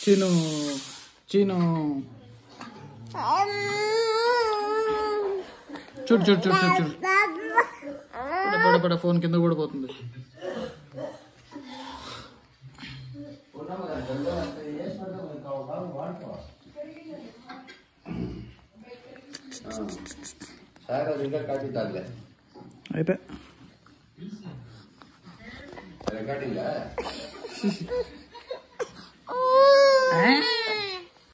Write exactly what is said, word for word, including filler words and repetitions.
చీను చీను చూడు చూడు చూడు చూడు చూడు పడ పడ ఫోన్ కింద కూడా పోతుంది. అయిపోయా